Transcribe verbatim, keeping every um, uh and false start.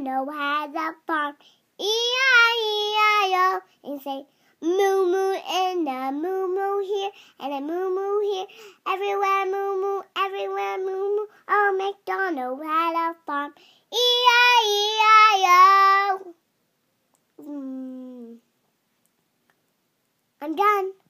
MacDonald had a farm. E I E I O. And say, moo moo and a moo moo here and a moo moo here. Everywhere moo moo, everywhere moo moo. Oh, MacDonald had a farm. E I E I O. Mm. I'm done.